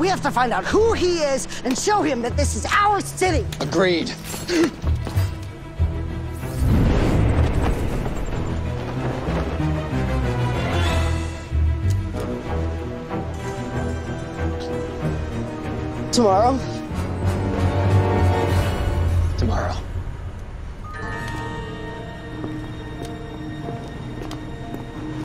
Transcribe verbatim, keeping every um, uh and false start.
We have to find out who he is and show him that this is our city. Agreed. Tomorrow?